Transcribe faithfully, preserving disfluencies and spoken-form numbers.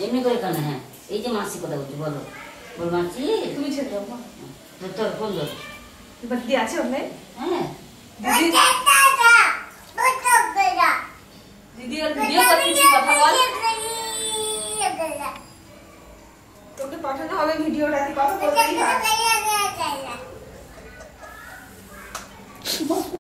এমনি করে কানে। হ্যাঁ এই যে মাসি কথা বলছি, বলো বল মাসি। তুমি ছেড়ে দাও। তোর ফোন ধর। এবার দিদি আছে ওখানে? হ্যাঁ দিদি দিদি আর ভিডিও করতেছি, কথা বল। তোকে পাঠানো হবে ভিডিওটা, কথা বলতেই হয়।